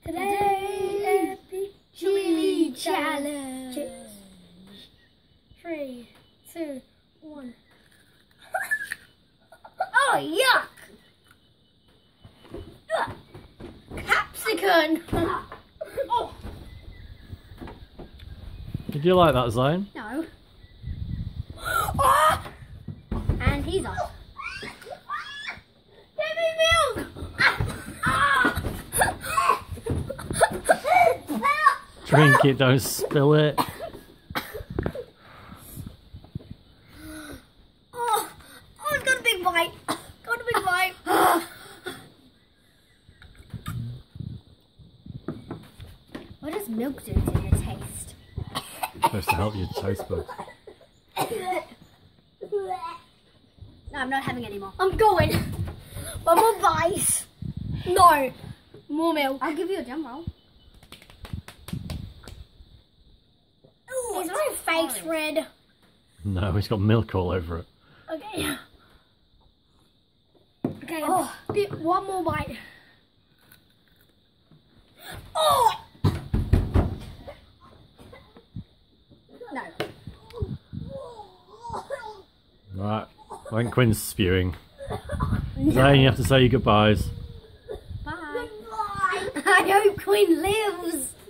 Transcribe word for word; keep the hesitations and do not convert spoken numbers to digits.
Today, epic chilli challenge. Three, two, one. Oh, yuck! Capsicum! Oh. Did you like that, Zane? No. Oh! And he's off. Give me milk! Ah! Drink it, don't spill it. Oh, oh, it's got a big bite. Got a big bite. What does milk do to your taste? It's supposed to help your taste buds. No, I'm not having any more. I'm going. One more bite. No. More milk. I'll give you a jam roll. Ooh, is my face red? No, he's got milk all over it. Okay. Okay, oh. One more bite. Oh! No. Right, I think Quinn's spewing. No. Zane, you have to say your goodbyes. Bye. I hope Quinn lives.